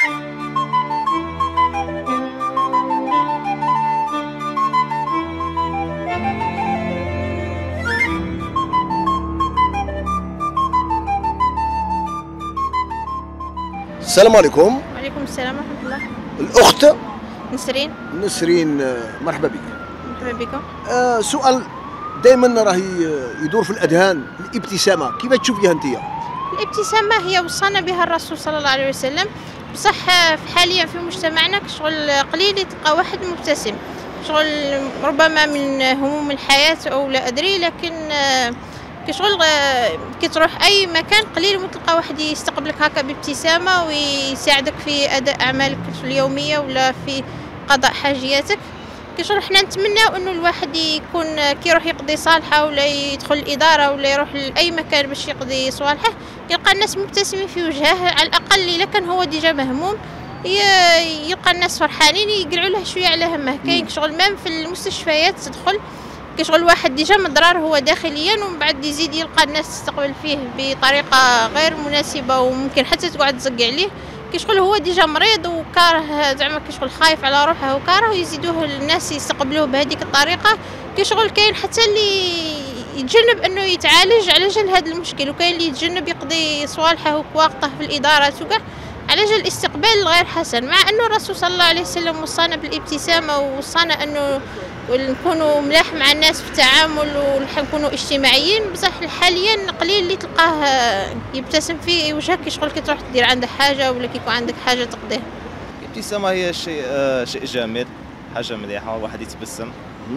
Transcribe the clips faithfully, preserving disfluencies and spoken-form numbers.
السلام عليكم. وعليكم السلام ورحمة الله. الأخت نسرين. نسرين، مرحبا بك. مرحبا بكم. آه سؤال دائما راه يدور في الأذهان، الابتسامة كيف تشوفيها أنت؟ الابتسامة هي وصانا بها الرسول صلى الله عليه وسلم، بصح حاليا في مجتمعنا كشغل قليل تلقى واحد مبتسم، شغل ربما من هموم الحياة أو لا أدري، لكن كشغل كي تروح أي مكان قليل ما تلقى واحد يستقبلك هكا بابتسامة ويساعدك في أداء أعمالك اليومية ولا في قضاء حاجياتك. كشغل حنا نتمناو انه الواحد يكون كي يروح يقضي صالحه ولا يدخل الاداره ولا يروح لاي مكان باش يقضي صوالحه يلقى الناس مبتسمين في وجهه، على الاقل الا كان هو ديجا مهموم يلقى الناس فرحانين يقلعوا له شويه على همه. كاين شغل مام في المستشفيات تدخل كشغل واحد ديجا مضرار هو داخليا ومن بعد يزيد يلقى الناس تستقبل فيه بطريقه غير مناسبه وممكن حتى تقعد تزق عليه. كيشغل هو ديجا مريض وكاره زعما كيشغل خايف على روحه وكاره ويزيدوه الناس يستقبلوه بهذيك الطريقه. كيشغل كاين حتى اللي يتجنب انه يتعالج على جال هذا المشكل، وكاين اللي يتجنب يقضي صوالحه وقواقطه في الادارات وكاع على جال الاستقبال الغير حسن، مع انه الرسول صلى الله عليه وسلم وصانا بالابتسامه ووصانا انه نكونوا ملاح مع الناس في التعامل ونكونوا اجتماعيين. بصح حاليا قليل اللي تلقاه يبتسم في وجهك كيشغل كي تروح دير عندك حاجه ولا كي يكون عندك حاجه تقضيها. الابتسامه هي شيء آه شيء جميل، حاجه مليحه واحد يتبسم.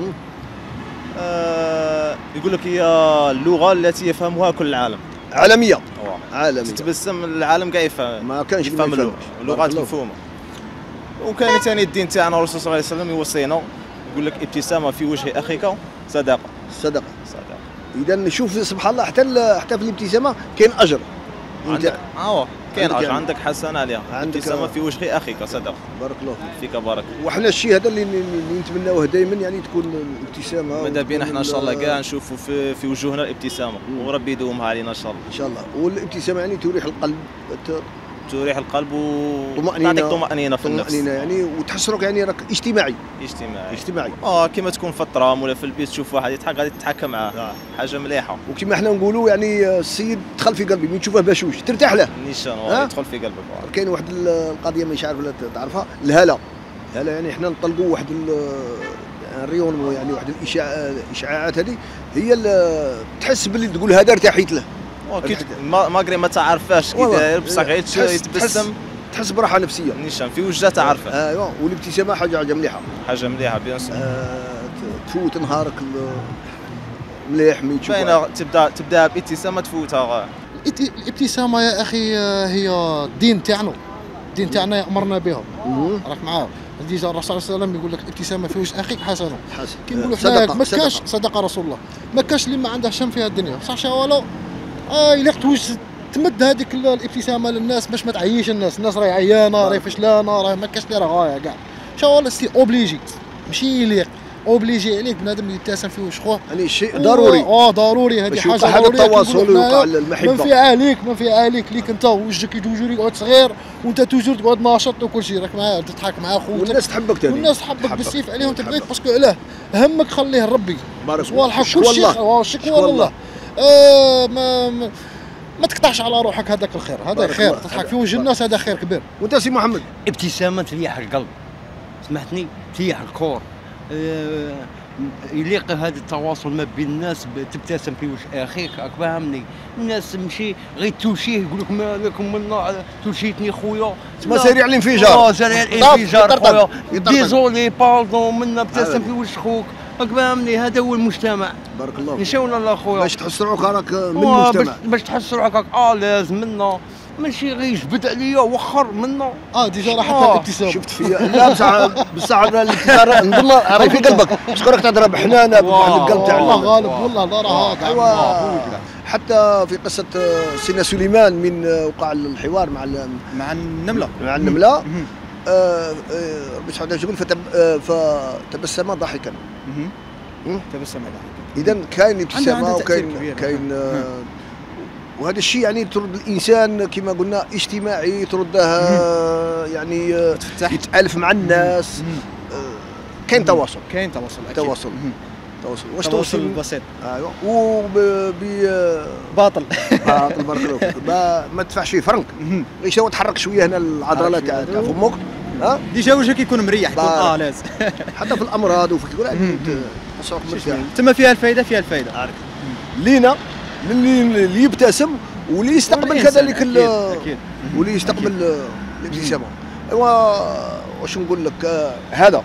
آه يقول لك هي اللغه التي يفهمها كل العالم. عالميه. عالميه. تتبسم العالم كاع يفهم، ما كانش يفهم اللغه، اللغات مفهومه. وكان ثاني الدين تاعنا الرسول صلى الله عليه وسلم يوصينا يقول لك ابتسامه في وجه اخيك صدقه. صدقه. صدقه. اذا نشوف سبحان الله حتى حتى في الابتسامه كاين اجر. عندك اه كاين اجر، عندك حسنه عليها. الابتسامه في وجه اخيك صدقه. بارك الله فيك. فيك بارك. وحنا الشيء هذا اللي, اللي نتمناوه دائما، يعني تكون الابتسامه. ماذا بينا احنا ان شاء الله كاع نشوفوا في في وجوهنا الابتسامه وربي يدومها علينا ان شاء الله. ان شاء الله. والابتسامه يعني تريح القلب، تريح القلب وطمأنينة، تعطيك طمأنينة في النفس. طمأنينة يعني وتحس روحك يعني راك اجتماعي. اجتماعي. اجتماعي. اه كيما تكون في الترام ولا في البيت تشوف واحد يضحك غادي تضحك معاه. آه. حاجة مليحة. وكما حنا نقولوا يعني السيد دخل في قلبي، من تشوفه بشوش ترتاح له. نيشان آه. يدخل في قلبك. كاين واحد القضية مانيش عارف ولا تعرفها، الهالة. الهالة يعني حنا نطلقوا واحد الريون، يعني واحد الاشعاع الاشعاعات هذه هي اللي تحس باللي تقول هذا ارتحيت له. ما ماغري ما تعرفاش كي داير بصح غير يتبسم تحس براحه نفسيه. نيشان في وجهه تعرفه. ايوا والابتسامه حاجه حاجه مليحه. حاجه مليحه بيان سور. آه تفوت نهارك مليح ملي تشوف. باينه تبدا تبدا بابتسامه تفوتها. الابتسامه يا اخي هي الدين تاعنا، الدين تاعنا يامرنا بها. راك معاه ديجا الرسول صلى الله عليه وسلم يقول لك الابتسامه في وجه اخيك حسنه. كي نقولوا حنا ما كاش صدق رسول الله، ما كاش اللي ما عنده شم في هذه الدنيا صح شاولو. اه الا توج تمد هذيك الابتسامه للناس باش ما تعيش الناس، الناس راهي عيانه راهي فشلانه راهي ما كاش اللي راه غايه كاع. شاول سي اوبليجي ماشي يليق، اوبليجي عليك بنادم يبتسم في وجه خوه. يعني شيء ضروري. اه ضروري هذه حاجه ضروريه. ضروريه. التواصل ويوقع المحبه. ما في عليك ما في عليك ليك انت وجهك توجور يقعد صغير وانت توجور تقعد ناشط وكل شيء راك معاه تضحك مع خوتك والناس تحبك ثاني. والناس تحبك بالسيف عليهم تبغيك باسكو علاه همك خليه لربي. صوالحك كل شيء شكوى والله. آه ما, ما ما تقطعش على روحك هذاك الخير، هذا خير تضحك في وجه الناس هذا خير كبير. وانت سي محمد؟ ابتسامه تريح القلب، سمحتني تريح الكور. آه يليق هذا التواصل ما بين الناس، تبتسم في وجه اخيك راك فاهمني. الناس تمشي غير توشيه يقول لك مالكم منا توشيتني خويا تسمى سريع الانفجار. اه سريع الانفجار خويا ديزولي باردون منا ابتسم في وجه خوك راك فاهمني. هذا هو المجتمع. بارك الله فيك. ان شاء الله خويا باش تحس روحك راك من المجتمع، باش تحس روحك راك اه لازم منا ماشي غير يجبد عليا وخر منا. اه ديجا راه حتى الابتسام شفت فيا. لا بصح بصح الابتسام نظن راهي في قلبك، باسكو راك تهضر بحنانه بواحد القلب تاع الله غالب والله لا راه هكا. ايوا حتى في قصه سيدنا سليمان من وقع الحوار مع مع النمله مع النمله ربي سبحانه وتعالى يقول فتبسم ضاحكا. تبسم ضاحكا. اذا كاين ابتسامه وكاين كاين وهذا الشيء يعني ترد الانسان كما قلنا اجتماعي، ترده يعني يتالف مع الناس. كاين تواصل كاين تواصل أكيد. تواصل تواصل واش تواصل بسيط. ايوا و ب باطل باطل بارك الله فيك. ما, ما تدفعش فيه فرنك، غير شنو تحرك شويه هنا العضلات تاع فمك. ها ديجا وجهك كيكون مريح، يكون اه لازم حتى في الامراض وفي كل تصرف مرتاح. تما فيها الفائده فيها الفائده لينا اللي يبتسم واللي يستقبل كذلك اكيد واللي يستقبل الابتسامه. ايوا واش نقول لك، هذا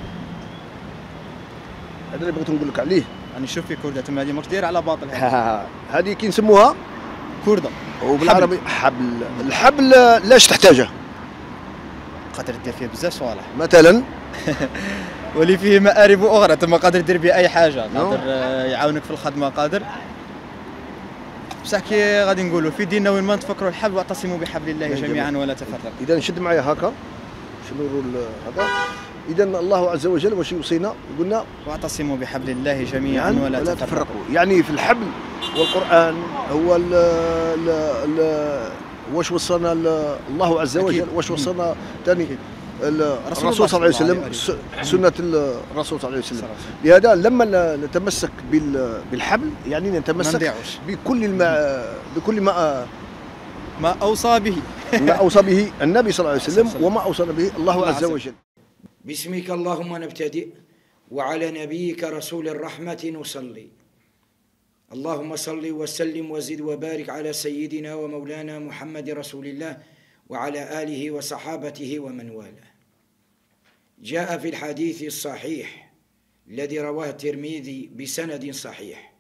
هذا اللي بغيت نقول لك عليه. راني نشوف في كرده تما هذه ماكش دايره على باطل. هذه كي نسموها كرده وبالعربي حبل. الحبل لاش تحتاجه؟ قادر دير فيه بزاف صوالح مثلا ولي فيه مآرب اخرى، تما قادر دير به اي حاجه، قادر يعاونك في الخدمه، قادر بصح كي غادي نقولوا في ديننا وين ما نتفكروا الحبل واعتصموا بحبل الله جميعا ولا تفرقوا. اذا نشد معايا هكا شنو نقول هكا. اذا الله عز وجل واش يوصينا؟ قلنا واعتصموا بحبل الله جميعا ولا, ولا تفرقوا. تفرقوا. يعني في الحبل والقران هو ال ال ال واش وصلنا الله عز وجل، واش وصلنا ثاني الرسول صلى الله عليه وسلم، سنه الرسول صلى الله عليه وسلم. لهذا لما نتمسك بالحبل يعني نتمسك بكل ما بكل ما ما اوصى به ما اوصى به النبي صلى الله عليه وسلم وما اوصانا به الله عز وجل. باسمك اللهم نبتدئ وعلى نبيك رسول الرحمة نصلي. اللهم صل وسلم وزد وبارك على سيدنا ومولانا محمد رسول الله وعلى آله وصحابته ومن والاه. جاء في الحديث الصحيح الذي رواه الترمذي بسند صحيح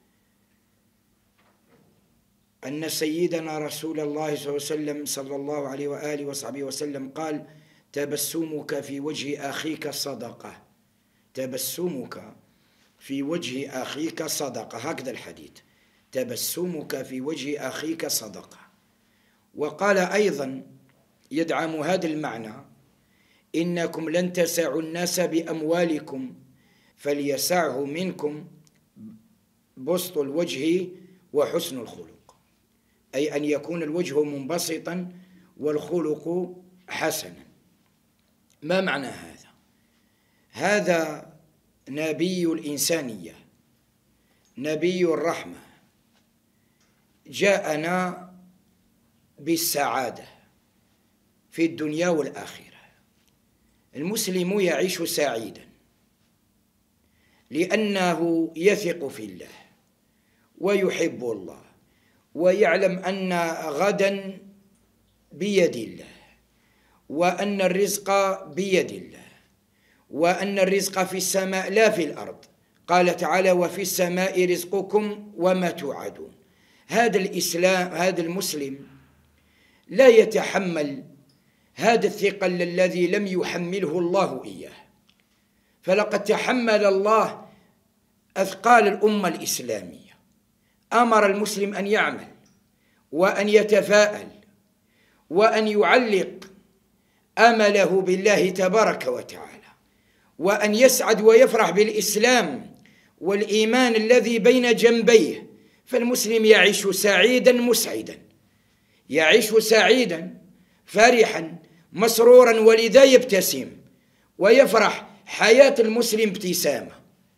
أن سيدنا رسول الله صلى الله عليه وسلم صلى الله عليه وآله وصحبه وسلم قال: تبسمك في وجه أخيك صدقة. تبسمك في وجه أخيك صدقة، هكذا الحديث، تبسمك في وجه أخيك صدقة. وقال أيضا يدعم هذا المعنى: إنكم لن تسعوا الناس بأموالكم فليسعه منكم بسط الوجه وحسن الخلق، أي أن يكون الوجه منبسطا والخلق حسنا. ما معنى هذا؟ هذا نبي الإنسانية، نبي الرحمة، جاءنا بالسعادة في الدنيا والآخرة. المسلم يعيش سعيدا لأنه يثق في الله ويحب الله ويعلم أن غدا بيد الله وأن الرزق بيد الله وأن الرزق في السماء لا في الأرض. قال تعالى: وفي السماء رزقكم وما توعدون. هذا الإسلام، هذا المسلم لا يتحمل هذا الثقل الذي لم يحمله الله إياه، فلقد تحمل الله أثقال الأمة الإسلامية. أمر المسلم أن يعمل وأن يتفاءل وأن يعلق أمله بالله تبارك وتعالى، وأن يسعد ويفرح بالإسلام والإيمان الذي بين جنبيه. فالمسلم يعيش سعيدا مسعدا، يعيش سعيدا فرحا مسرورا، ولذا يبتسم ويفرح. حياة المسلم ابتسامة.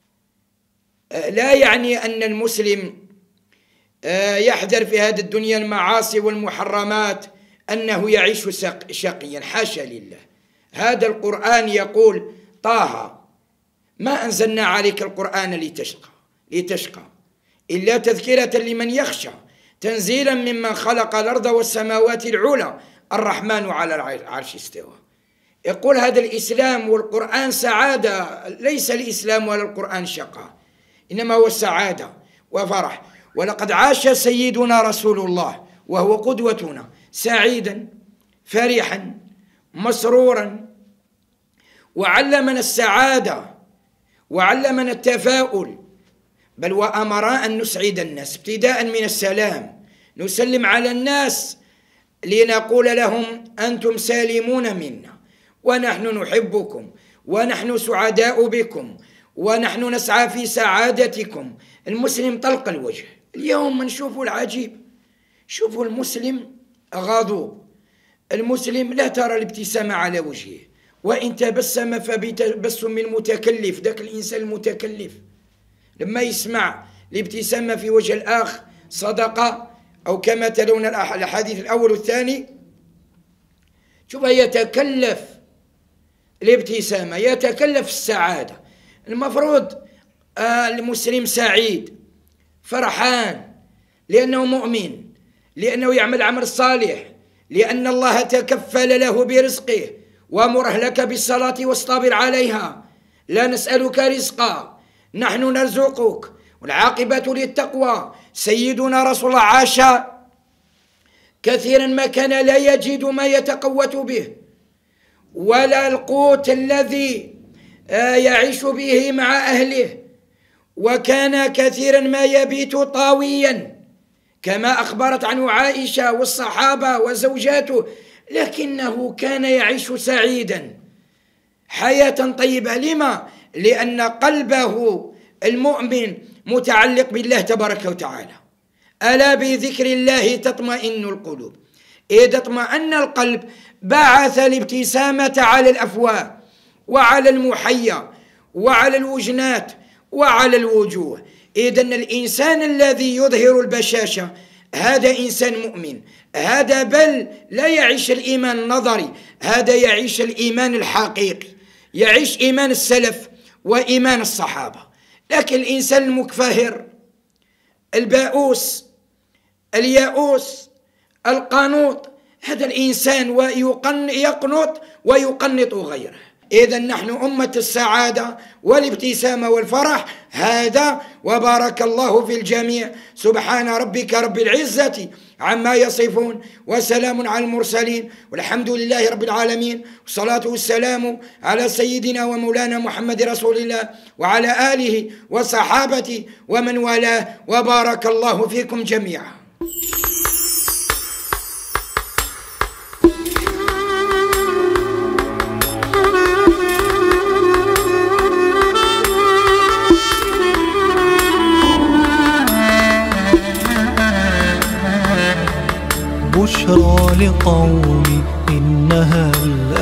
لا يعني أن المسلم يحذر في هذه الدنيا المعاصي والمحرمات أنه يعيش شقيا، حاشا لله. هذا القرآن يقول: طه ما أنزلنا عليك القرآن لتشقى لتشقى إلا تذكرة لمن يخشى تنزيلا ممن خلق الأرض والسماوات العلى الرحمن على العرش استوى. يقول هذا الإسلام والقرآن سعادة، ليس الإسلام ولا القرآن شقاء، إنما هو السعادة وفرح. ولقد عاش سيدنا رسول الله وهو قدوتنا سعيدا فرحا مسرورا، وعلمنا السعادة وعلمنا التفاؤل، بل وأمر أن نسعد الناس ابتداء من السلام. نسلم على الناس لنقول لهم: أنتم سالمون منا ونحن نحبكم ونحن سعداء بكم ونحن نسعى في سعادتكم. المسلم طلق الوجه. اليوم نشوف العجيب، شوفوا المسلم غضوب، المسلم لا ترى الابتسامة على وجهه، وإن تبسم فبتبسم المتكلف، ذاك الإنسان المتكلف لما يسمع الابتسامة في وجه الآخ صدقة، أو كما تلون الحديث الأول والثاني، شوف يتكلف الابتسامة، يتكلف السعادة. المفروض المسلم سعيد فرحان لأنه مؤمن، لأنه يعمل عمل صالح، لأن الله تكفل له برزقه، وامر أهلك بالصلاة واصطبر عليها، لا نسألك رزقا نحن نرزقك، والعاقبة للتقوى. سيدنا رسول الله عاش كثيرا ما كان لا يجد ما يتقوت به، ولا القوت الذي يعيش به مع أهله، وكان كثيرا ما يبيت طاويا كما أخبرت عنه عائشة والصحابة وزوجاته، لكنه كان يعيش سعيدا حياة طيبة. لما؟ لأن قلبه المؤمن متعلق بالله تبارك وتعالى. ألا بذكر الله تطمئن القلوب. إذا اطمأن القلب بعث الابتسامة على الأفواه وعلى المحيا وعلى الوجنات وعلى الوجوه. إذن الإنسان الذي يظهر البشاشة هذا إنسان مؤمن، هذا بل لا يعيش الإيمان النظري، هذا يعيش الإيمان الحقيقي، يعيش إيمان السلف وإيمان الصحابة. لكن الإنسان المكفهر البائوس الياؤوس القانوط، هذا الإنسان ويقنط ويقنط غيره. إذا نحن أمة السعادة والابتسامة والفرح هذا، وبارك الله في الجميع. سبحان ربك رب العزة عما يصفون، وسلام على المرسلين، والحمد لله رب العالمين، والصلاة والسلام على سيدنا ومولانا محمد رسول الله وعلى آله وصحابته ومن والاه، وبارك الله فيكم جميعا. بشرى لقوم إنها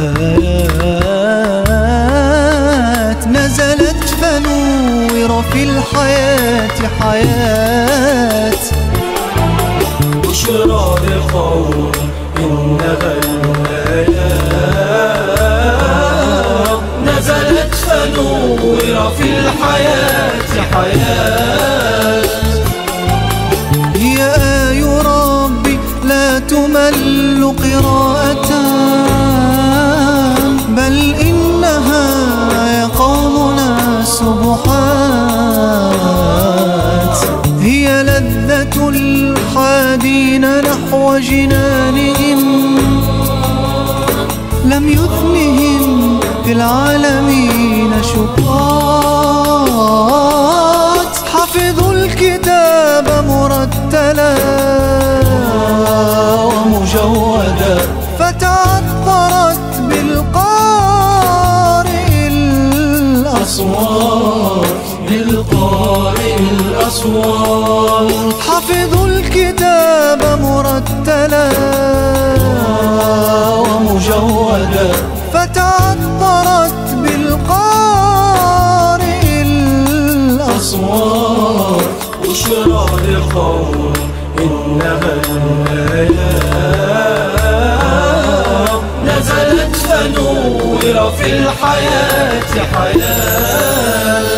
الآيات نزلت فنور في الحياة حياة. بشرى لقوم إنها الآيات نزلت فنور في الحياة حياة. يا آي ربي لا تمل قراءة، بل إنها يقظنا سبحات. هي لذة الحادين نحو جنانهم، لم يثنهم في العالمين شقات. حفظوا الكتاب مرتلا ومجودا، فتعطرت بالقارئ الأصوات بالقارئ الأصوات. حفظوا الكتاب مرتلا ومجودا، فتعطرت بالقارئ الأصوات. بشرى لقوم إنها الآيات نزلت فنور في الحياة حياة.